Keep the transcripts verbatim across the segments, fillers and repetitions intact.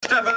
Steffen.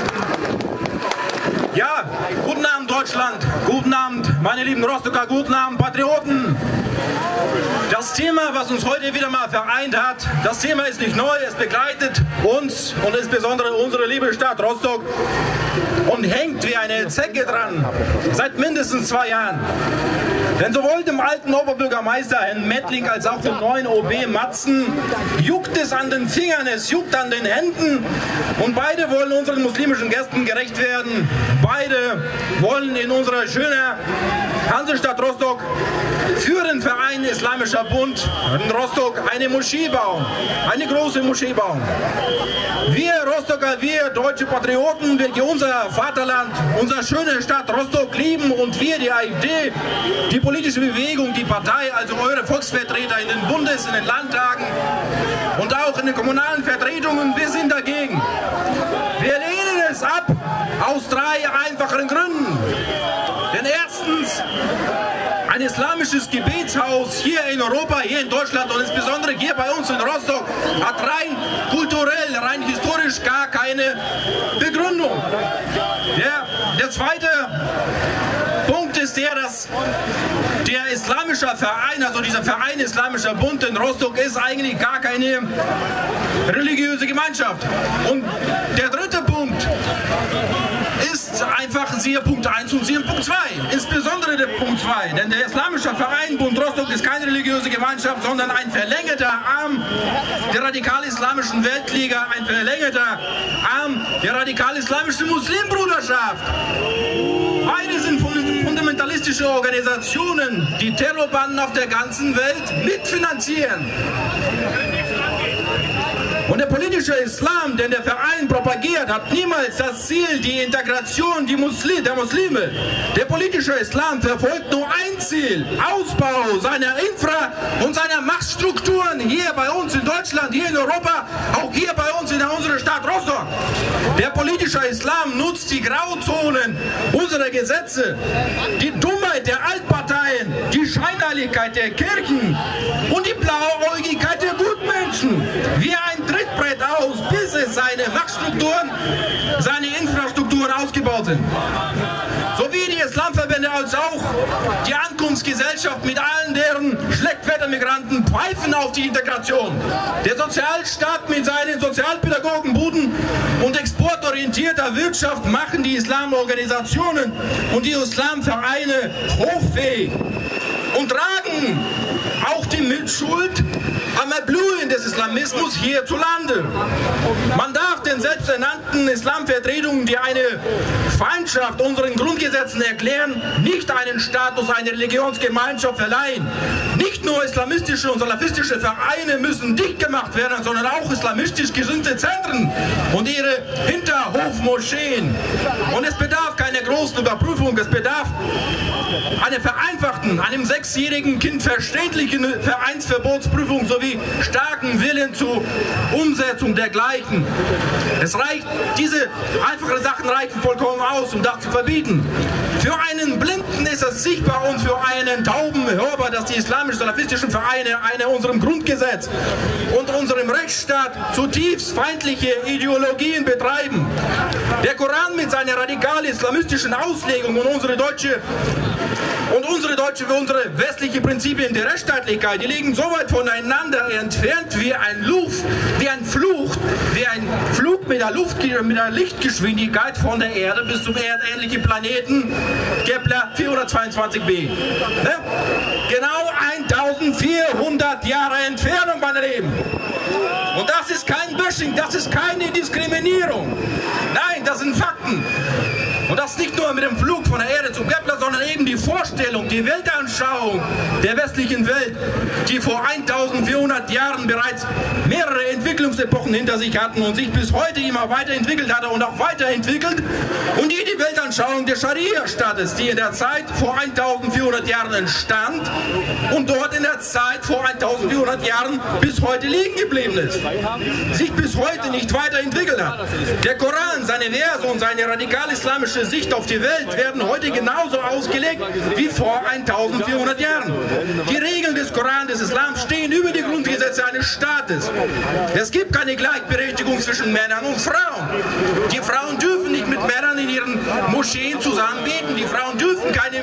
Ja, guten Abend Deutschland, guten Abend meine lieben Rostocker, guten Abend Patrioten. Das Thema, was uns heute wieder mal vereint hat, das Thema ist nicht neu, es begleitet uns und insbesondere unsere liebe Stadt Rostock und hängt wie eine Zecke dran, seit mindestens zwei Jahren. Denn sowohl dem alten Oberbürgermeister Herrn Mettling als auch dem neuen O B Matzen juckt es an den Fingern, es juckt an den Händen und beide wollen unseren muslimischen Gästen gerecht werden. Beide wollen in unserer schönen Hansestadt Rostock für den Verein Islamischer Bund in Rostock eine Moschee bauen, eine große Moschee bauen. Wir Rostocker, wir deutsche Patrioten, wir unser Vaterland, unsere schöne Stadt Rostock lieben und wir, die AfD, die politische Bewegung, die Partei, also eure Volksvertreter in den Bundes-, in den Landtagen und auch in den kommunalen Vertretungen, wir sind dagegen. Wir lehnen es ab aus drei einfachen Gründen. Denn erstens, ein islamisches Gebetshaus hier in Europa, hier in Deutschland und insbesondere hier bei uns in Rostock hat rein kulturell, rein historisch gar keine Begründung. Der, der zweite Punkt ist der, dass der islamische Verein, also dieser Verein Islamischer Bund in Rostock, ist eigentlich gar keine religiöse Gemeinschaft. Und der dritte Punkt ist einfach siehe Punkt eins und siehe Punkt zwei. Insbesondere der Punkt zwei. Denn der Islamische Verein Bund Rostock ist keine religiöse Gemeinschaft, sondern ein verlängerter Arm der radikal-islamischen Weltliga, ein verlängerter Arm der radikal-islamischen Muslimbruderschaft. Beide sind fundamentalistische Organisationen, die Terrorbanden auf der ganzen Welt mitfinanzieren. Und der politische Islam, den der Verein propagiert, hat niemals das Ziel, die Integration die Muslim, der Muslime. Der politische Islam verfolgt nur ein Ziel: Ausbau seiner Infra- und seiner Machtstrukturen hier bei uns in Deutschland, hier in Europa, auch hier bei uns in unserer Stadt Rostock. Der politische Islam nutzt die Grauzonen unserer Gesetze, die Dummheit der Altparteien, die Scheinheiligkeit der Kirchen und die Blauäugigkeit der Gutmenschen wie ein Trittbrett aus, bis es seine Machtstrukturen, seine Infrastrukturen ausgebaut sind. Sowie die Islamverbände als auch die Ankunftsgesellschaft mit allen deren Schlechtwettermigranten pfeifen auf die Integration. Der Sozialstaat mit seinen Sozialpädagogenbuden und exportorientierter Wirtschaft machen die Islamorganisationen und die Islamvereine hochfähig und tragen auch die Mitschuld am Erblühen des Islamismus hierzulande. Man darf den selbsternannten Islamvertretungen, die eine Feindschaft unseren Grundgesetzen erklären, nicht einen Status einer Religionsgemeinschaft verleihen. Nicht nur islamistische und salafistische Vereine müssen dicht gemacht werden, sondern auch islamistisch gesinnte Zentren und ihre Hinterhofmoscheen. Und es bedarf keiner großen Überprüfung, es bedarf einer vereinfachten, einem sechsjährigen Kind verständlichen Vereinsverbotsprüfung sowie starken Willen zur Umsetzung dergleichen. Es reicht, diese einfachen Sachen reichen vollkommen aus, um das zu verbieten. Für einen Blinden ist es sichtbar und für einen Tauben hörbar, dass die islamisch-salafistischen Vereine eine unserem Grundgesetz und unserem Rechtsstaat zutiefst feindliche Ideologien betreiben. Der Koran mit seiner radikal-islamistischen Auslegung und unsere deutsche Und unsere deutsche, unsere westliche Prinzipien der Rechtsstaatlichkeit, die liegen so weit voneinander entfernt wie ein Luft, wie ein Fluch, wie ein Flug mit der, Luft, mit der Lichtgeschwindigkeit von der Erde bis zum erdähnlichen Planeten Kepler vierhundertzweiundzwanzig b. Ne? Genau eintausendvierhundert Jahre Entfernung, meine Lieben. Und das ist kein Bashing, das ist keine Diskriminierung. Nein, das sind Fakten. Und das nicht nur mit dem Flug von der Erde zum Kepler, sondern eben die Vorstellung, die Weltanschauung der westlichen Welt, die vor eintausendvierhundert Jahren bereits mehrere Entwicklungsepochen hinter sich hatten und sich bis heute immer weiterentwickelt hatte und auch weiterentwickelt. Und die, die Weltanschauung des Scharia-Staates, die in der Zeit vor eintausendvierhundert Jahren entstand und dort in der Zeit vor eintausendvierhundert Jahren bis heute liegen geblieben ist, sich bis heute nicht weiterentwickelt hat. Der Koran, seine Verse und seine radikal-islamische Sicht auf die Welt werden heute genauso ausgelegt wie vor eintausendvierhundert Jahren. Die Regeln des Koran, des Islam stehen über die Grundgesetze eines Staates Staates. Es gibt keine Gleichberechtigung zwischen Männern und Frauen. Die Frauen dürfen nicht mit Männern in ihren Moscheen zusammen beten. Die Frauen dürfen keine,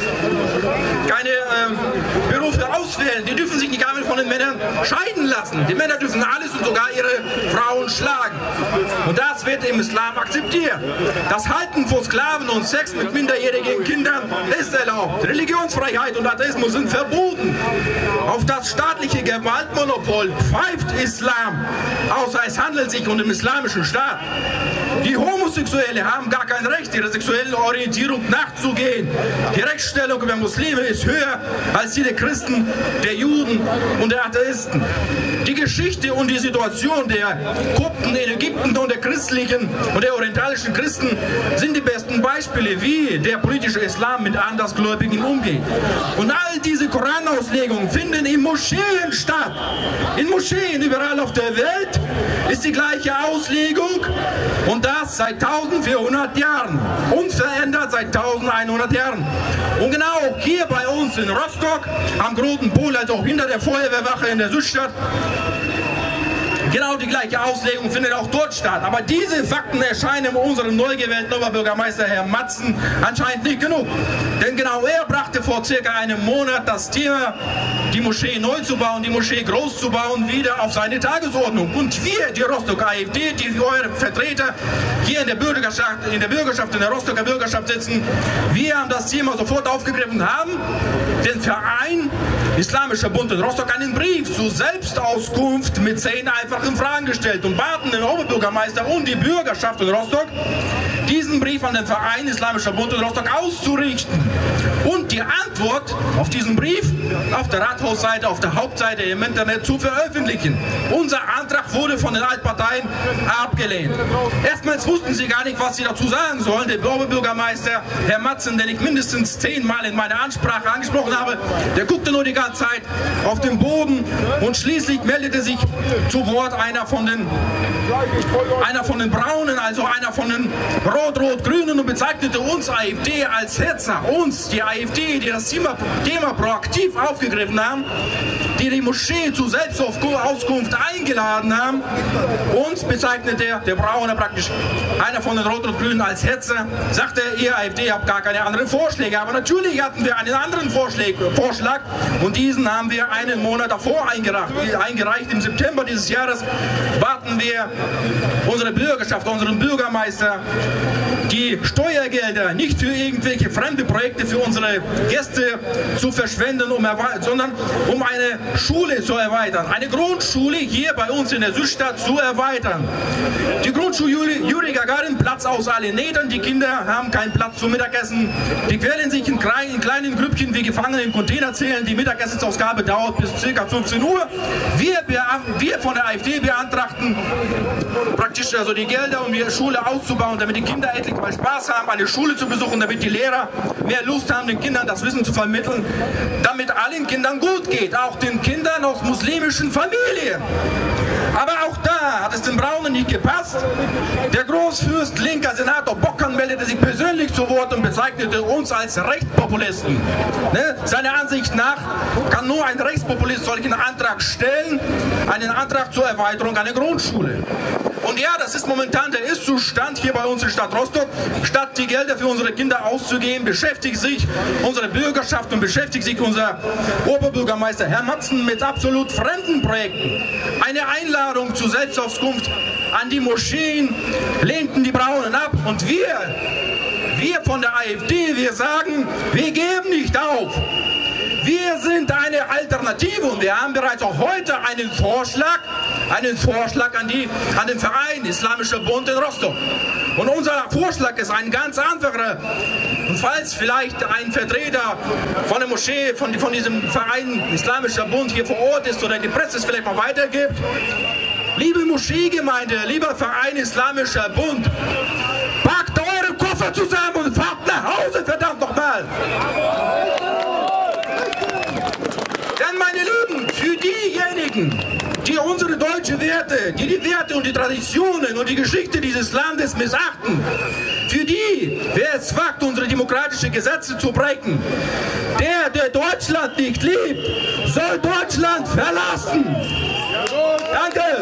keine äh, Berufe auswählen. Die dürfen sich nicht einmal von den Männern scheiden lassen. Die Männer dürfen alles und sogar ihre Frauen schlagen. Und das wird im Islam akzeptiert. Das Halten von Sklaven und Sex mit minderjährigen Kindern ist erlaubt. Religionsfreiheit und Atheismus sind verboten. Auf das staatliche Gewaltmonopol pfeift Islam, außer es handelt sich um den islamischen Staat. Die Homosexuelle haben gar kein Recht, ihrer sexuellen Orientierung nachzugehen. Die Rechtsstellung über Muslime ist höher als die der Christen, der Juden und der Atheisten. Die Geschichte und die Situation der Kopten in Ägypten und der christlichen und der orientalischen Christen sind die besten Beispiele, wie der politische Islam mit Andersgläubigen umgeht. Und all diese Koranauslegungen finden in Moscheen statt. In Moscheen überall auf der Welt ist die gleiche Auslegung und das seit eintausendvierhundert Jahren. Unverändert seit eintausendeinhundert Jahren. Und genau hier bei uns in Rostock, am Großen Pol, also auch hinter der Feuerwehrwache in der Südstadt, genau die gleiche Auslegung findet auch dort statt. Aber diese Fakten erscheinen unserem neu gewählten Oberbürgermeister Herr Matzen anscheinend nicht genug. Denn genau er brachte vor circa einem Monat das Thema, die Moschee neu zu bauen, die Moschee groß zu bauen, wieder auf seine Tagesordnung. Und wir, die Rostocker AfD, die eure Vertreter hier in der Bürgerschaft, in der Bürgerschaft, in der Rostocker Bürgerschaft sitzen, wir haben das Thema sofort aufgegriffen, haben den Verein Islamischer Bund in Rostock einen Brief zur Selbstauskunft mit zehn einfachen Fragen gestellt und baten den Oberbürgermeister und die Bürgerschaft in Rostock, diesen Brief an den Verein Islamischer Bund in Rostock auszurichten. Und die Antwort auf diesen Brief auf der Rathausseite, auf der Hauptseite im Internet zu veröffentlichen. Unser Antrag wurde von den Altparteien abgelehnt. Erstmals wussten sie gar nicht, was sie dazu sagen sollen. Der Oberbürgermeister, Herr Matzen, den ich mindestens zehnmal in meiner Ansprache angesprochen habe, der guckte nur die ganze Zeit auf den Boden und schließlich meldete sich zu Wort einer von den, einer von den Braunen, also einer von den Rot-Rot-Grünen und bezeichnete uns AfD als Hetzer. Uns, die AfD, die das Thema, Thema proaktiv aufgegriffen haben, die die Moschee zur Selbstauskunft eingeladen haben. Uns bezeichnete der, der Braune praktisch, einer von den Rot-Rot-Grünen als Hetzer, sagte, ihr AfD habt gar keine anderen Vorschläge. Aber natürlich hatten wir einen anderen Vorschlag, Vorschlag und diesen haben wir einen Monat davor eingereicht. eingereicht. Im September dieses Jahres baten wir unsere Bürgerschaft, unseren Bürgermeister, die Steuergelder nicht für irgendwelche fremde Projekte für unsere Gäste zu verschwenden, um sondern um eine Schule zu erweitern. Eine Grundschule hier bei uns in der Südstadt zu erweitern. Die Grundschule Juri Gagarin, Platz aus allen Nähten. Die Kinder haben keinen Platz zum Mittagessen. Die quälen sich in kleinen, in kleinen Grüppchen wie Gefangene in Containerzellen. Die Mittagessensausgabe dauert bis ca. fünfzehn Uhr. Wir, wir von der AfD beantragten praktisch also die Gelder, um die Schule auszubauen, damit die Kinder endlich mal Spaß haben, eine Schule zu besuchen, damit die Lehrer mehr Lust haben, den Kindern das Wissen zu vermitteln, damit allen Kindern gut geht, auch den Kindern aus muslimischen Familien. Aber auch da hat es den Braunen nicht gepasst. Der Großfürst, linker Senator Bockan, meldete sich persönlich zu Wort und bezeichnete uns als Rechtspopulisten. Ne? Seiner Ansicht nach kann nur ein Rechtspopulist solchen Antrag stellen, einen Antrag zur Erweiterung einer Grundschule. Und ja, das ist momentan der Ist-Zustand hier bei uns in Stadt Rostock. Statt die Gelder für unsere Kinder auszugeben, beschäftigt sich unsere Bürgerschaft und beschäftigt sich unser Oberbürgermeister Herr Matzen mit absolut fremden Projekten. Eine Einladung zur Selbstauskunft an die Moscheen lehnten die Braunen ab. Und wir, wir von der AfD, wir sagen, wir geben nicht auf. Wir sind eine Alternative und wir haben bereits auch heute einen Vorschlag, einen Vorschlag an, die, an den Verein Islamischer Bund in Rostock. Und unser Vorschlag ist ein ganz einfacher. Und falls vielleicht ein Vertreter von der Moschee, von, von diesem Verein Islamischer Bund hier vor Ort ist oder die Presse es vielleicht mal weitergibt, liebe Moscheegemeinde, lieber Verein Islamischer Bund, packt eure Koffer zusammen und fahrt nach Hause, verdammt nochmal! Denn meine Lieben, für diejenigen, die unsere deutschen Werte, die die Werte und die Traditionen und die Geschichte dieses Landes missachten, für die, wer es wagt, unsere demokratischen Gesetze zu brechen, der, der Deutschland nicht liebt, soll Deutschland verlassen. Danke!